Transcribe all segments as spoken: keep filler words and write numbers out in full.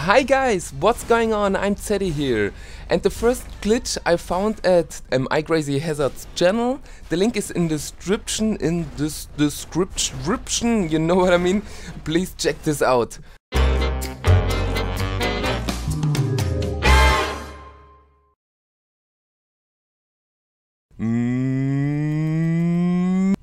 Hi guys, what's going on? I'm Teddy here, and the first glitch I found at um, iCrazyHazard's channel. The link is in the description, in this description, you know what I mean? Please check this out. Mm,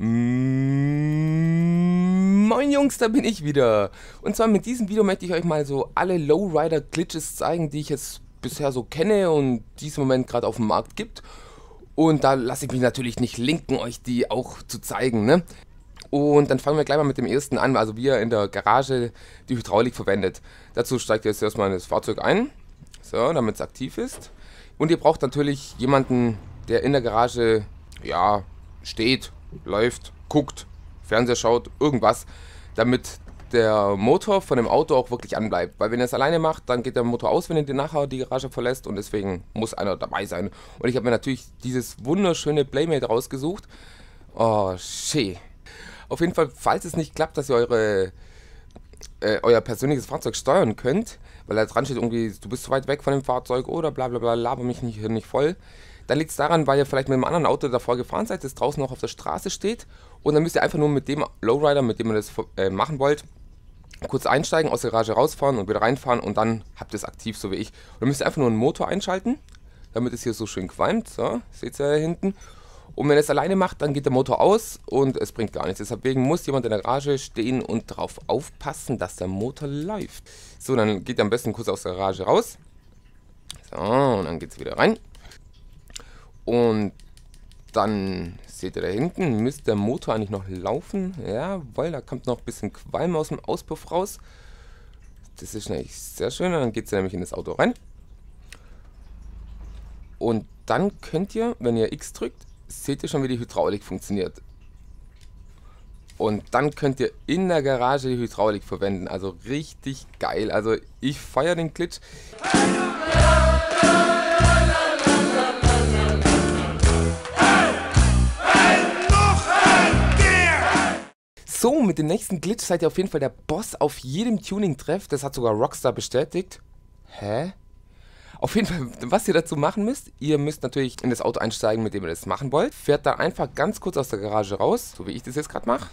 mm, moin Jungs, da bin ich wieder. Und zwar mit diesem Video möchte ich euch mal so alle Lowrider-Glitches zeigen, die ich jetzt bisher so kenne und die es im Moment gerade auf dem Markt gibt. Und da lasse ich mich natürlich nicht linken, euch die auch zu zeigen, ne? Und dann fangen wir gleich mal mit dem ersten an, also wie ihr in der Garage die Hydraulik verwendet. Dazu steigt ihr jetzt erstmal in das Fahrzeug ein, so, damit es aktiv ist. Und ihr braucht natürlich jemanden, der in der Garage, ja, steht, läuft, guckt, Fernseher schaut, irgendwas, damit der Motor von dem Auto auch wirklich anbleibt. Weil wenn ihr es alleine macht, dann geht der Motor aus, wenn ihr den nachher die Garage verlässt, und deswegen muss einer dabei sein. Und ich habe mir natürlich dieses wunderschöne Playmate rausgesucht. Oh, schön. Auf jeden Fall, falls es nicht klappt, dass ihr eure, äh, euer persönliches Fahrzeug steuern könnt, weil da dran steht irgendwie, du bist zu weit weg von dem Fahrzeug oder bla bla bla, laber mich nicht, hier nicht voll, dann liegt es daran, weil ihr vielleicht mit einem anderen Auto davor gefahren seid, das draußen noch auf der Straße steht, und dann müsst ihr einfach nur mit dem Lowrider, mit dem ihr das äh, machen wollt, kurz einsteigen, aus der Garage rausfahren und wieder reinfahren, und dann habt ihr es aktiv, so wie ich. Und dann müsst ihr einfach nur einen Motor einschalten, damit es hier so schön qualmt, so, seht ihr da hinten. Und wenn ihr es alleine macht, dann geht der Motor aus und es bringt gar nichts. Deswegen muss jemand in der Garage stehen und darauf aufpassen, dass der Motor läuft. So, dann geht ihr am besten kurz aus der Garage raus. So, und dann geht es wieder rein. Und dann seht ihr da hinten, müsste der Motor eigentlich noch laufen. Ja, weil da kommt noch ein bisschen Qualm aus dem Auspuff raus. Das ist nämlich sehr schön. Dann geht es nämlich in das Auto rein. Und dann könnt ihr, wenn ihr X drückt, seht ihr schon, wie die Hydraulik funktioniert. Und dann könnt ihr in der Garage die Hydraulik verwenden. Also richtig geil. Also ich feiere den Glitch. So, mit dem nächsten Glitch seid ihr auf jeden Fall der Boss auf jedem Tuning-Treff. Das hat sogar Rockstar bestätigt. Hä? Auf jeden Fall, was ihr dazu machen müsst, ihr müsst natürlich in das Auto einsteigen, mit dem ihr das machen wollt. Fährt da einfach ganz kurz aus der Garage raus, so wie ich das jetzt gerade mache.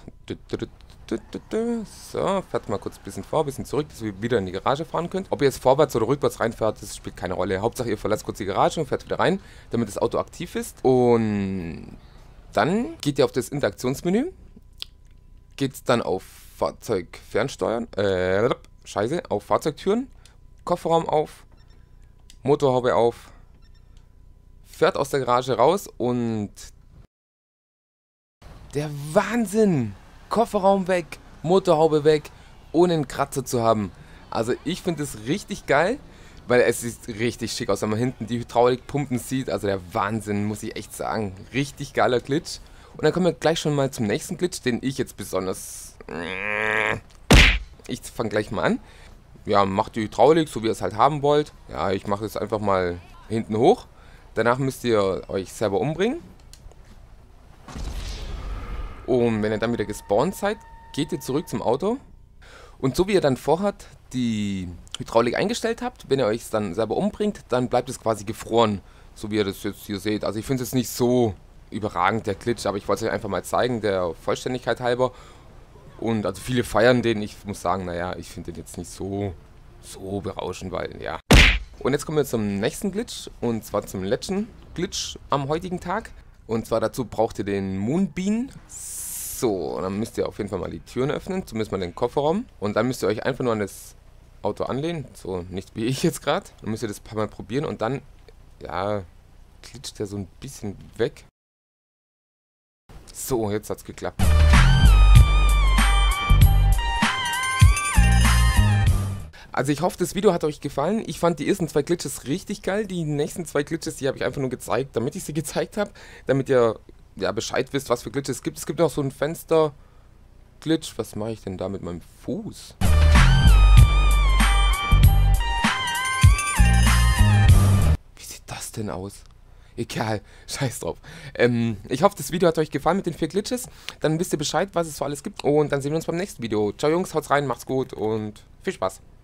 So, fährt mal kurz ein bisschen vor, ein bisschen zurück, dass ihr wieder in die Garage fahren könnt. Ob ihr jetzt vorwärts oder rückwärts reinfährt, das spielt keine Rolle. Hauptsache ihr verlasst kurz die Garage und fährt wieder rein, damit das Auto aktiv ist. Und dann geht ihr auf das Interaktionsmenü. Geht's dann auf Fahrzeug fernsteuern, äh, scheiße, auf Fahrzeugtüren, Kofferraum auf, Motorhaube auf, fährt aus der Garage raus und der Wahnsinn! Kofferraum weg, Motorhaube weg, ohne einen Kratzer zu haben. Also ich finde es richtig geil, weil es sieht richtig schick aus, wenn man hinten die Hydraulikpumpen sieht. Also der Wahnsinn, muss ich echt sagen. Richtig geiler Glitch. Und dann kommen wir gleich schon mal zum nächsten Glitch, den ich jetzt besonders... Ich fange gleich mal an. Ja, macht die Hydraulik, so wie ihr es halt haben wollt. Ja, ich mache es einfach mal hinten hoch. Danach müsst ihr euch selber umbringen. Und wenn ihr dann wieder gespawnt seid, geht ihr zurück zum Auto. Und so wie ihr dann vorhat die Hydraulik eingestellt habt, wenn ihr euch dann selber umbringt, dann bleibt es quasi gefroren. So wie ihr das jetzt hier seht. Also ich finde es nicht so überragend, der Glitch, aber ich wollte es euch einfach mal zeigen, der Vollständigkeit halber. Und also viele feiern den, ich muss sagen, naja, ich finde den jetzt nicht so, so berauschend, weil, ja. Und jetzt kommen wir zum nächsten Glitch, und zwar zum letzten Glitch am heutigen Tag. Und zwar dazu braucht ihr den Moonbeam. So, dann müsst ihr auf jeden Fall mal die Türen öffnen, zumindest mal den Kofferraum. Und dann müsst ihr euch einfach nur an das Auto anlehnen, so nicht wie ich jetzt gerade. Dann müsst ihr das ein paar Mal probieren und dann, ja, glitscht der so ein bisschen weg. So, jetzt hat's geklappt. Also ich hoffe, das Video hat euch gefallen. Ich fand die ersten zwei Glitches richtig geil. Die nächsten zwei Glitches, die habe ich einfach nur gezeigt, damit ich sie gezeigt habe. Damit ihr ja Bescheid wisst, was für Glitches es gibt. Es gibt noch so ein Fenster-Glitch. Was mache ich denn da mit meinem Fuß? Wie sieht das denn aus? Egal, scheiß drauf. Ähm, ich hoffe, das Video hat euch gefallen mit den vier Glitches. Dann wisst ihr Bescheid, was es so alles gibt. Und dann sehen wir uns beim nächsten Video. Ciao Jungs, haut's rein, macht's gut und viel Spaß.